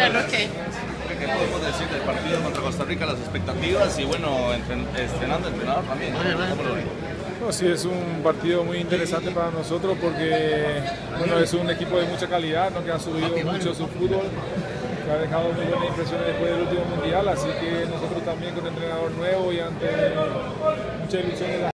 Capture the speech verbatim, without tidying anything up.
Bueno, ok. ¿Qué podemos decir del partido contra Costa Rica, las expectativas y bueno, entren, estrenando entrenador también? No, sí, es un partido muy interesante para nosotros porque bueno, es un equipo de mucha calidad, ¿no? Que ha subido mucho su fútbol, que ha dejado muy buenas impresiones después del último mundial, así que nosotros también con entrenador nuevo y ante mucha ilusión de la